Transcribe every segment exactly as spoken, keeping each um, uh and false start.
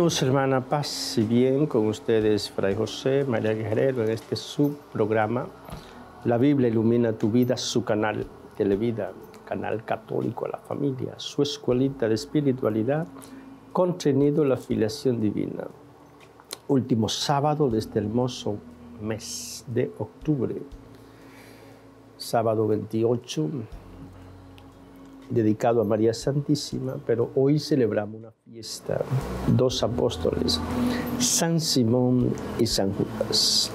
Hermanos, hermana, paz y bien con ustedes, Fray José María Guerrero, en este subprograma, La Biblia ilumina tu vida, su canal Televida, canal católico a la familia, su escuelita de espiritualidad, contenido la filiación divina. Último sábado de este hermoso mes de octubre, sábado veintiocho, dedicado a María Santísima, pero hoy celebramos una fiesta, dos apóstoles, San Simón y San Judas.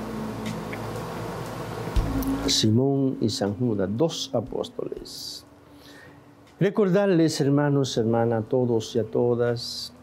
Simón y San Judas, dos apóstoles. Recordarles, hermanos, hermanas, a todos y a todas,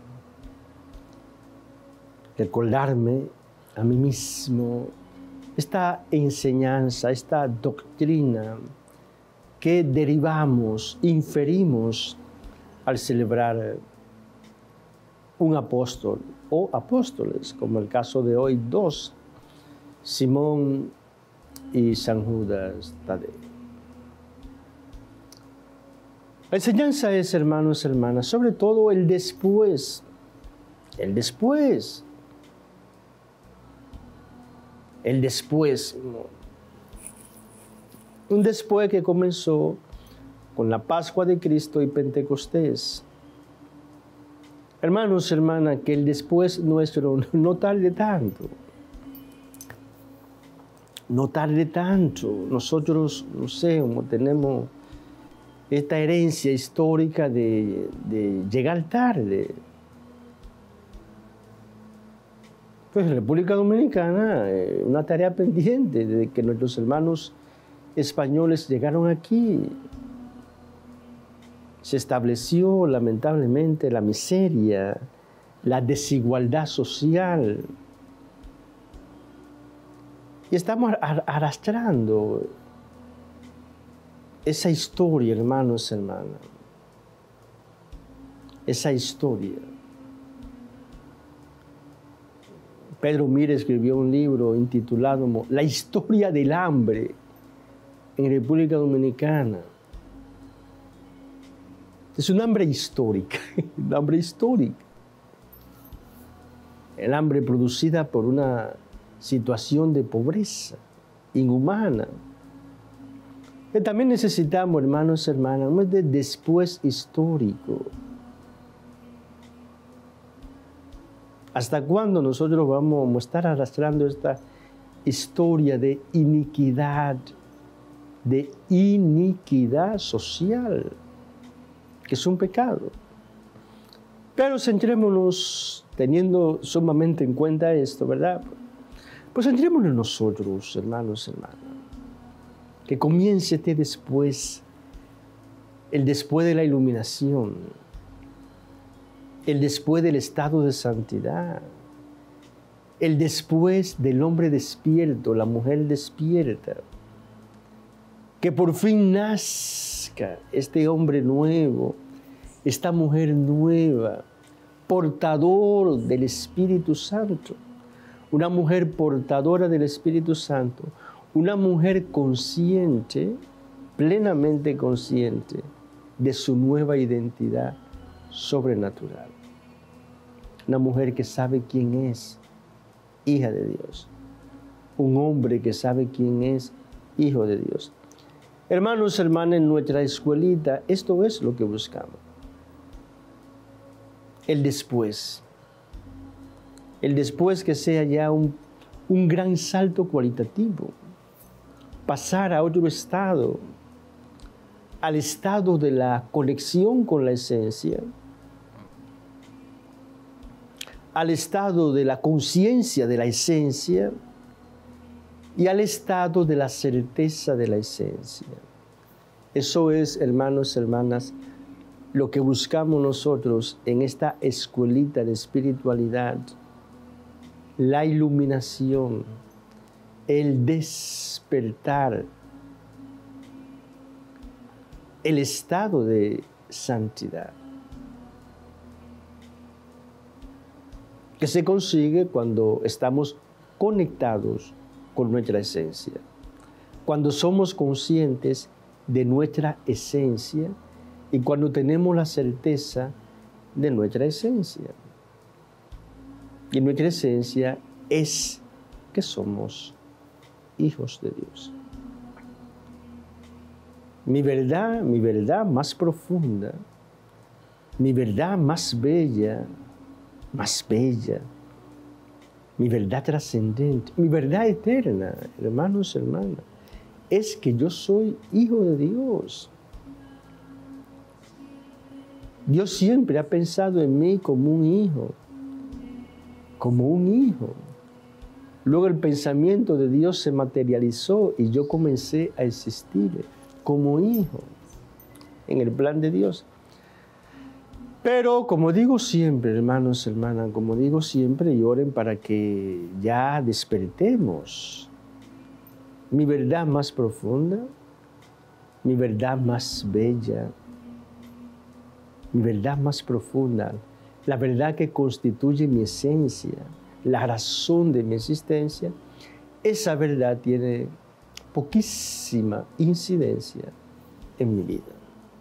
recordarme a mí mismo esta enseñanza, esta doctrina que derivamos, inferimos al celebrar un apóstol o apóstoles, como el caso de hoy, dos, Simón y San Judas Tadeo. La enseñanza es, hermanos, hermanas, sobre todo el después, el después, el después, un después que comenzó con la Pascua de Cristo y Pentecostés. Hermanos, hermanas, que el después nuestro no tarde tanto. No tarde tanto. Nosotros, no sé, como tenemos esta herencia histórica de, de llegar tarde. Pues en República Dominicana, eh, una tarea pendiente de que nuestros hermanos españoles llegaron aquí. Se estableció lamentablemente la miseria, la desigualdad social. Y estamos arrastrando esa historia, hermanos, hermanas. Esa historia. Pedro Mira escribió un libro intitulado La historia del hambre en República Dominicana. Es un hambre histórica, un hambre histórica. El hambre producida por una situación de pobreza inhumana. Que también necesitamos, hermanos y hermanas, un de después histórico. ¿Hasta cuándo nosotros vamos a estar arrastrando esta historia de iniquidad, de iniquidad social, que es un pecado? Pero centrémonos, teniendo sumamente en cuenta esto, ¿verdad? Pues centrémonos nosotros, hermanos, hermanas, que comience este después, el después de la iluminación, el después del estado de santidad, el después del hombre despierto, la mujer despierta, que por fin nazca este hombre nuevo, esta mujer nueva, portador del Espíritu Santo, una mujer portadora del Espíritu Santo, una mujer consciente, plenamente consciente de su nueva identidad sobrenatural. Una mujer que sabe quién es hija de Dios. Un hombre que sabe quién es hijo de Dios. Hermanos, hermanas, en nuestra escuelita, esto es lo que buscamos. El después. El después que sea ya un, un gran salto cualitativo. Pasar a otro estado, al estado de la conexión con la esencia, al estado de la conciencia de la esencia y al estado de la certeza de la esencia. Eso es, hermanos y hermanas, lo que buscamos nosotros en esta escuelita de espiritualidad, la iluminación, el despertar, el estado de santidad, que se consigue cuando estamos conectados con nuestra esencia, cuando somos conscientes de nuestra esencia y cuando tenemos la certeza de nuestra esencia. Y nuestra esencia es que somos hijos de Dios. Mi verdad, mi verdad más profunda, mi verdad más bella, más bella, mi verdad trascendente, mi verdad eterna, hermanos, hermanas, es que yo soy hijo de Dios. Dios siempre ha pensado en mí como un hijo, como un hijo. Luego el pensamiento de Dios se materializó y yo comencé a existir como hijo en el plan de Dios. Pero como digo siempre, hermanos, hermanas, como digo siempre, y oren para que ya despertemos. Mi verdad más profunda, mi verdad más bella, mi verdad más profunda, la verdad que constituye mi esencia, la razón de mi existencia, esa verdad tiene poquísima incidencia en mi vida.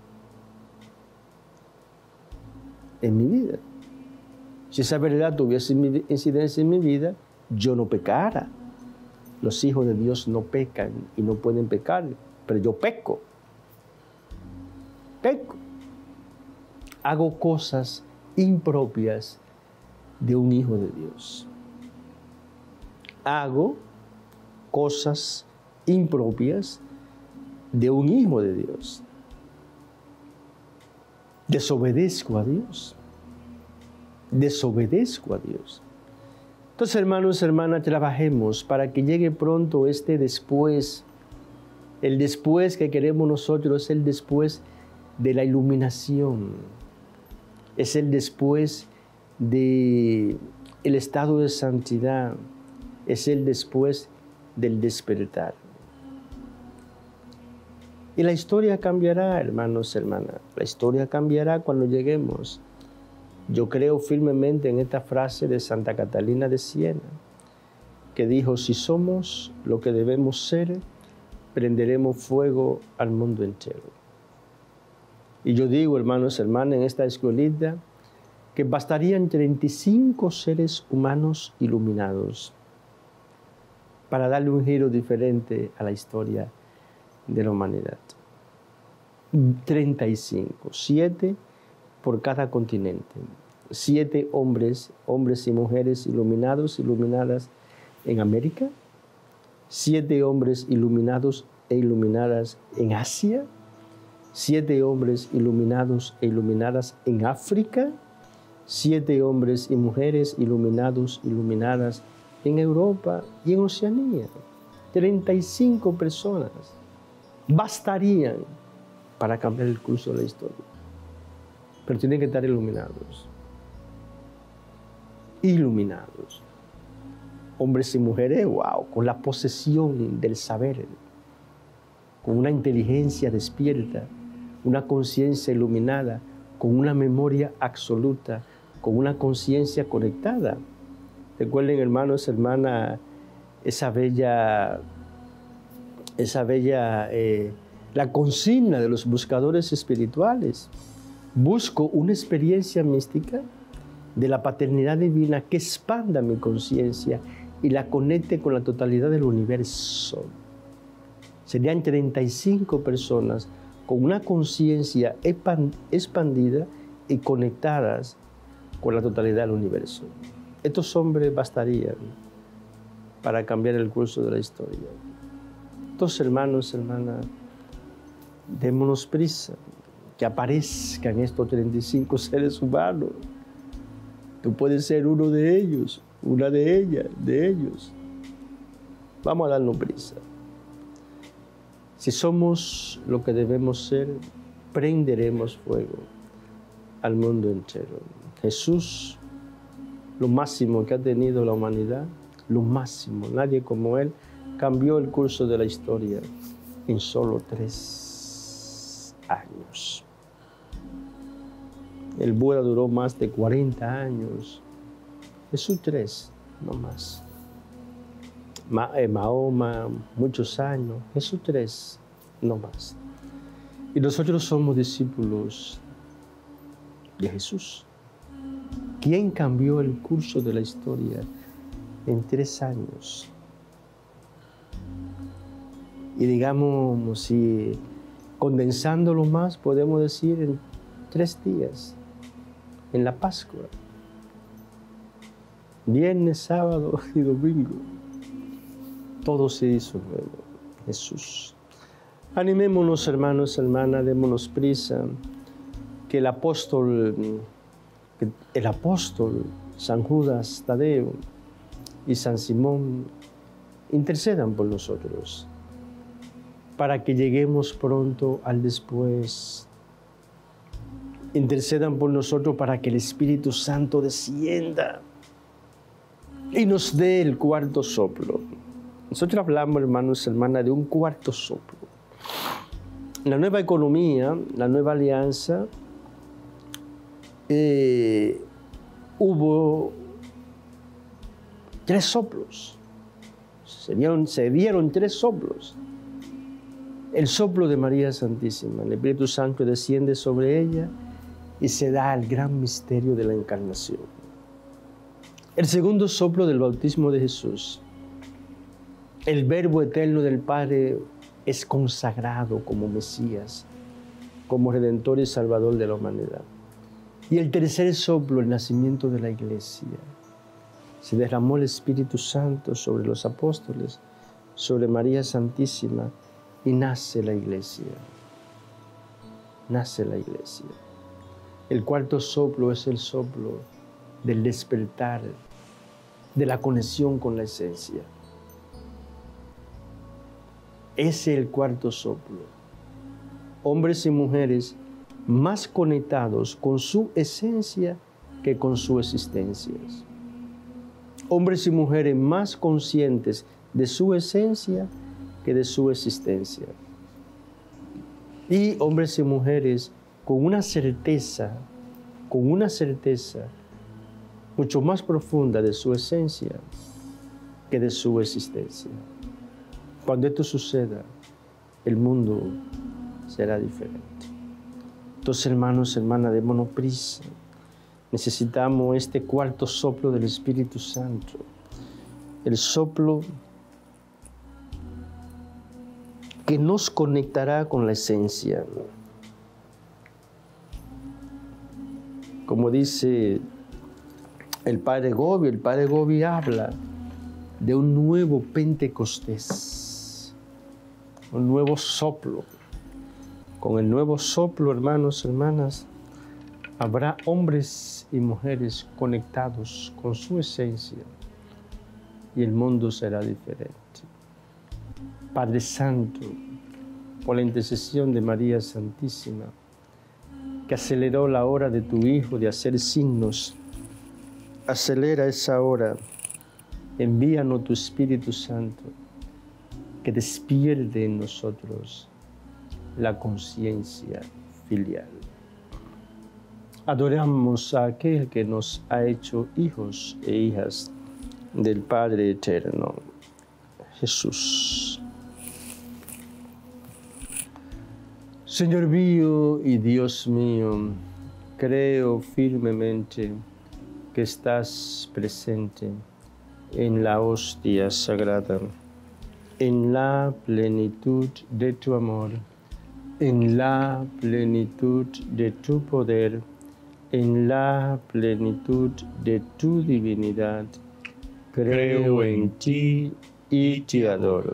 En mi vida. Si esa verdad tuviese incidencia en mi vida, yo no pecara. Los hijos de Dios no pecan y no pueden pecar, pero yo peco. Peco. Hago cosas impropias de un hijo de Dios. Hago cosas impropias de un hijo de Dios. Desobedezco a Dios. Desobedezco a Dios. Entonces, hermanos, hermanas, trabajemos para que llegue pronto este después. El después que queremos nosotros es el después de la iluminación. Es el después del estado de santidad. Es el después del despertar. Y la historia cambiará, hermanos, hermanas. La historia cambiará cuando lleguemos. Yo creo firmemente en esta frase de Santa Catalina de Siena, que dijo, si somos lo que debemos ser, prenderemos fuego al mundo entero. Y yo digo, hermanos, hermanas, en esta escuelita, que bastarían treinta y cinco seres humanos iluminados para darle un giro diferente a la historia de la humanidad. treinta y cinco, siete por cada continente. Siete hombres, hombres y mujeres iluminados, iluminadas en América. Siete hombres iluminados e iluminadas en Asia. Siete hombres iluminados e iluminadas en África. Siete hombres y mujeres iluminados, iluminadas en Europa y en Oceanía. treinta y cinco personas bastarían para cambiar el curso de la historia. Pero tienen que estar iluminados. Iluminados. Hombres y mujeres, wow, con la posesión del saber, con una inteligencia despierta, una conciencia iluminada, con una memoria absoluta, con una conciencia conectada. Recuerden, hermanos, hermanas, esa bella, esa bella, eh, la consigna de los buscadores espirituales. Busco una experiencia mística de la paternidad divina que expanda mi conciencia y la conecte con la totalidad del universo. Serían treinta y cinco personas con una conciencia expandida y conectadas con la totalidad del universo. Estos hombres bastarían para cambiar el curso de la historia. Entonces, hermanos, hermanas, démonos prisa, que aparezcan estos treinta y cinco seres humanos. Tú puedes ser uno de ellos, una de ellas, de ellos. Vamos a darnos prisa. Si somos lo que debemos ser, prenderemos fuego al mundo entero. Jesús, lo máximo que ha tenido la humanidad, lo máximo, nadie como Él, cambió el curso de la historia en solo tres años. El Buda duró más de cuarenta años. Jesús tres, no más. Ma, eh, Mahoma, muchos años. Jesús tres, no más. Y nosotros somos discípulos de Jesús. ¿Quién cambió el curso de la historia en tres años? Y digamos, si condensándolo más, podemos decir en tres días, en la Pascua, viernes, sábado y domingo, todo se hizo nuevo. Jesús. Animémonos, hermanos, hermanas, démonos prisa, que el apóstol, que el apóstol San Judas Tadeo y San Simón intercedan por nosotros, para que lleguemos pronto al después. Intercedan por nosotros para que el Espíritu Santo descienda y nos dé el cuarto soplo. Nosotros hablamos, hermanos y hermanas, de un cuarto soplo. La nueva economía, la nueva alianza, eh, hubo tres soplos. Se dieron, se dieron tres soplos. El soplo de María Santísima, el Espíritu Santo desciende sobre ella y se da el gran misterio de la encarnación. El segundo soplo del bautismo de Jesús. El Verbo eterno del Padre es consagrado como Mesías, como Redentor y Salvador de la humanidad. Y el tercer soplo, el nacimiento de la Iglesia. Se derramó el Espíritu Santo sobre los apóstoles, sobre María Santísima, y nace la Iglesia. Nace la Iglesia. El cuarto soplo es el soplo del despertar, de la conexión con la esencia. Ese es el cuarto soplo. Hombres y mujeres más conectados con su esencia que con sus existencias. Hombres y mujeres más conscientes de su esencia que de su existencia. Y hombres y mujeres con una certeza, con una certeza mucho más profunda de su esencia que de su existencia. Cuando esto suceda, el mundo será diferente. Entonces, hermanos, hermanas, démonos prisa. Necesitamos este cuarto soplo del Espíritu Santo. El soplo que nos conectará con la esencia. Como dice el Padre Gobi, el Padre Gobi habla de un nuevo Pentecostés, un nuevo soplo. Con el nuevo soplo, hermanos, hermanas, habrá hombres y mujeres conectados con su esencia y el mundo será diferente. Padre Santo, por la intercesión de María Santísima, que aceleró la hora de tu Hijo de hacer signos, acelera esa hora, envíanos tu Espíritu Santo, que despierte en nosotros la conciencia filial. Adoramos a aquel que nos ha hecho hijos e hijas del Padre Eterno, Jesús. Señor mío y Dios mío, creo firmemente que estás presente en la hostia sagrada, en la plenitud de tu amor, en la plenitud de tu poder, en la plenitud de tu divinidad. Creo en ti y te adoro.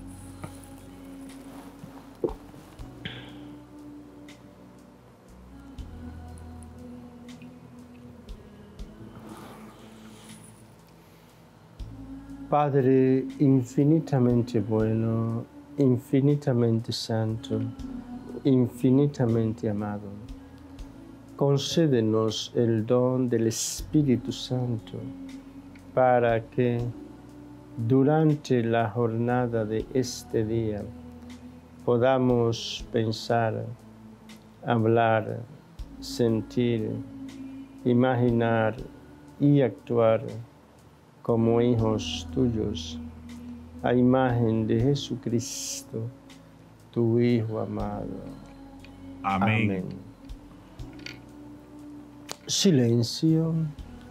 Padre infinitamente bueno, infinitamente santo, infinitamente amado, concédenos el don del Espíritu Santo para que durante la jornada de este día podamos pensar, hablar, sentir, imaginar y actuar como hijos tuyos, a imagen de Jesucristo, tu Hijo amado. Amén. Amén. Silencio.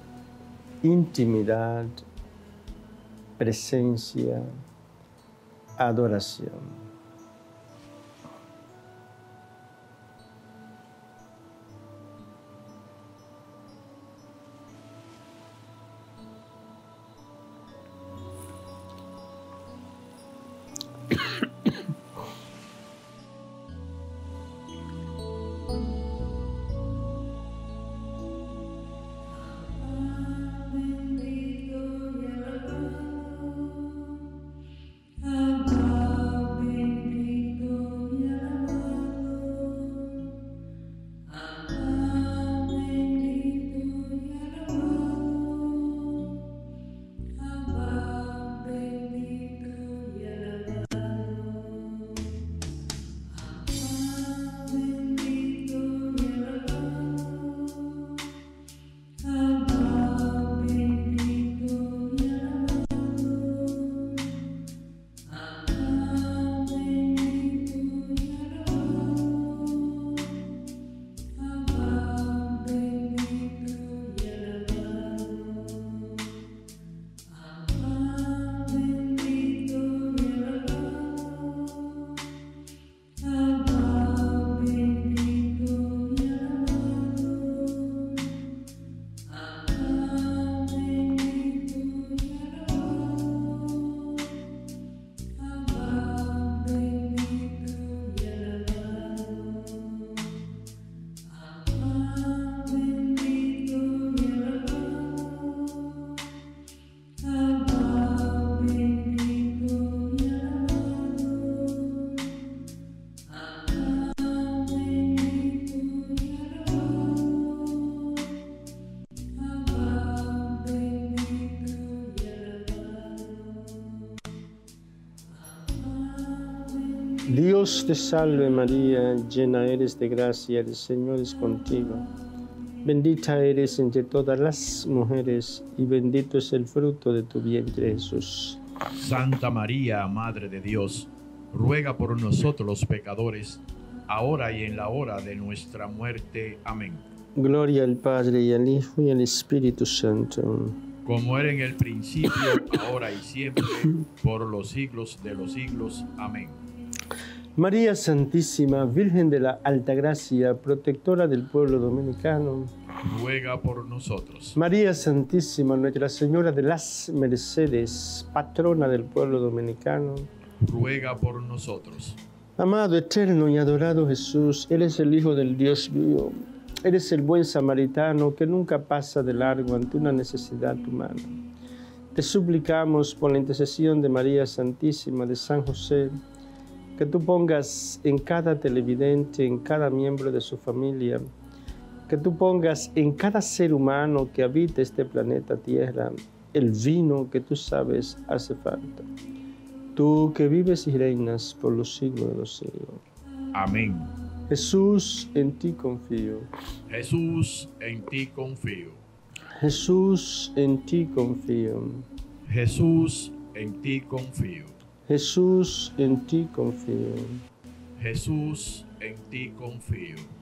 intimidad, presencia, adoración. Dios te salve María, llena eres de gracia, el Señor es contigo. Bendita eres entre todas las mujeres y bendito es el fruto de tu vientre Jesús. Santa María, Madre de Dios, ruega por nosotros los pecadores, ahora y en la hora de nuestra muerte. Amén. Gloria al Padre y al Hijo y al Espíritu Santo. Como era en el principio, ahora y siempre, por los siglos de los siglos. Amén. María Santísima, Virgen de la Altagracia, protectora del pueblo dominicano, ruega por nosotros. María Santísima, Nuestra Señora de las Mercedes, patrona del pueblo dominicano, ruega por nosotros. Amado, eterno y adorado Jesús, eres el Hijo del Dios vivo. Eres el buen samaritano que nunca pasa de largo ante una necesidad humana. Te suplicamos por la intercesión de María Santísima, de San José, que tú pongas en cada televidente, en cada miembro de su familia, que tú pongas en cada ser humano que habita este planeta Tierra, el vino que tú sabes hace falta. Tú que vives y reinas por los siglos de los siglos. Amén. Jesús, en ti confío. Jesús, en ti confío. Jesús, en ti confío. Jesús, en ti confío. Jesús, en ti confío. Jesús, en ti confío.